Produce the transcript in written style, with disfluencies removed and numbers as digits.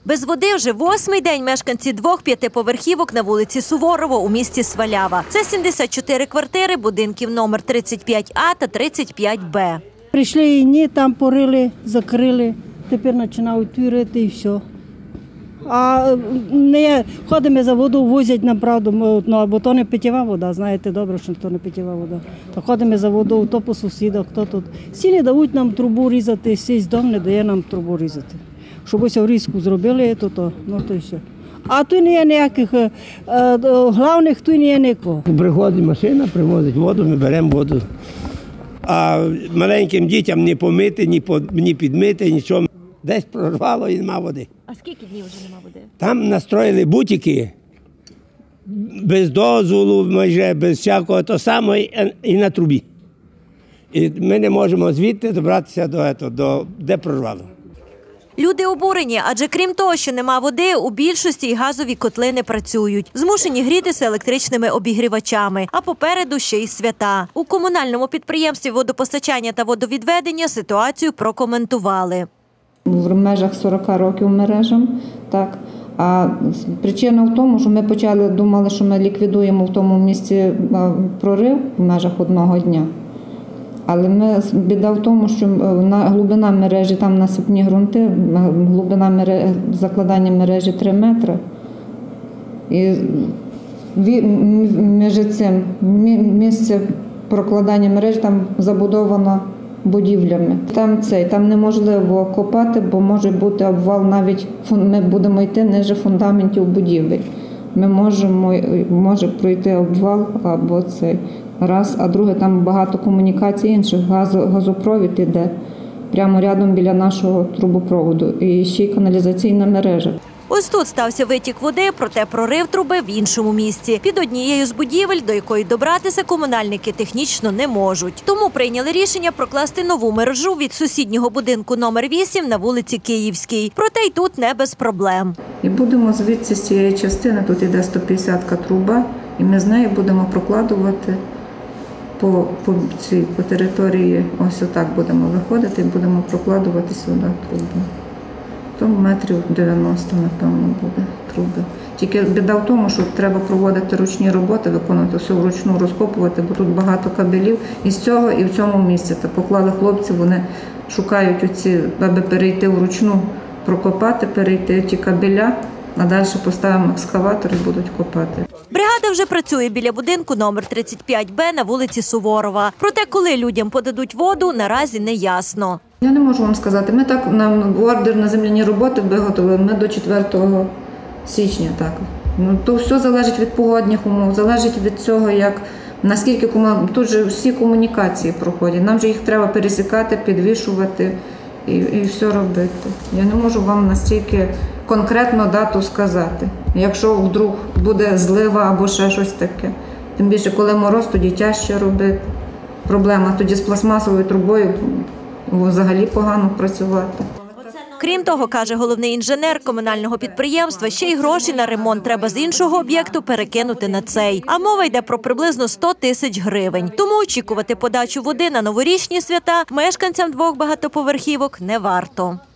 Без води вже 8-й день мешканці 2 п'ятиповерхівок на вулиці Суворова у місті Свалява. Це 74 квартири будинків номер 35А та 35Б. Прийшли і ні, там порили, закрили, тепер починають вірити і все. А не ходимо за воду, возять нам, правду, бо то не питєва вода, знаєте добре, що то не питєва вода. То ходимо за воду, то по сусідах, хто тут. Всі не дають нам трубу різати, сість дом не дає нам трубу різати. Щоб ось різку зробили, то і все. А тут не є ніяких, головних тут не є нікого. Приходить машина, привозить воду, ми беремо воду. А маленьким дітям не помити, ні підмити, нічого. Десь прорвало і нема води. А скільки днів вже нема води? Там настроїли бутики, без дозволу, майже без всякого, то саме і на трубі. І ми не можемо звідти добратися до де прорвало. Люди обурені, адже крім того, що нема води, у більшості й газові котли не працюють. Змушені грітися електричними обігрівачами, а попереду ще й свята. У комунальному підприємстві водопостачання та водовідведення ситуацію прокоментували. В межах 40 років мережам, так. А причина в тому, що ми думали, що ми ліквідуємо в тому місці прорив в межах одного дня. Але біда в тому, що глибина мережі, там насипні ґрунти, глибина закладання мережі 3 метри. І між цим місце прокладання мережі там забудовано будівлями. Там неможливо копати, бо може бути обвал, навіть ми будемо йти ниже фундаментів будівель. Може пройти обвал або цей. Раз, а друге, там багато комунікацій інших, газопровід іде прямо рядом біля нашого трубопроводу і ще й каналізаційна мережа. Ось тут стався витік води, проте прорив труби в іншому місці. Під однією з будівель, до якої добратися комунальники технічно не можуть. Тому прийняли рішення прокласти нову мережу від сусіднього будинку номер 8 на вулиці Київській. Проте й тут не без проблем. І будемо звідси з цієї частини, тут іде 150-ка труба, і ми з нею будемо прокладувати по території, ось отак будемо виходити і будемо прокладувати сюди трубу. То метрів 90, напевно, буде труби. Тільки біда в тому, що треба проводити ручні роботи, виконувати все вручну, розкопувати, бо тут багато кабелів і з цього, і в цьому місці. Та поклали хлопці, вони шукають оці, аби перейти вручну, прокопати, перейти ті кабеля, а далі поставимо екскаватор і будуть копати. Бригада вже працює біля будинку номер 35Б на вулиці Суворова. Проте, коли людям подадуть воду, наразі не ясно. Я не можу вам сказати. Ми так, нам ордер на земляні роботи виготовили, ми до 4 січня. Так. То все залежить від погодних умов, залежить від цього, наскільки тут же всі комунікації проходять. Нам же їх треба пересікати, підвішувати і все робити. Я не можу вам настільки конкретно дату сказати. Якщо вдруг буде злива або ще щось таке. Тим більше, коли мороз, тоді тяжче робити. Проблема тоді з пластмасовою трубою взагалі погано працювати. Крім того, каже головний інженер комунального підприємства, ще й гроші на ремонт треба з іншого об'єкту перекинути на цей. А мова йде про приблизно 100 тисяч гривень. Тому очікувати подачу води на новорічні свята мешканцям 2 багатоповерхівок не варто.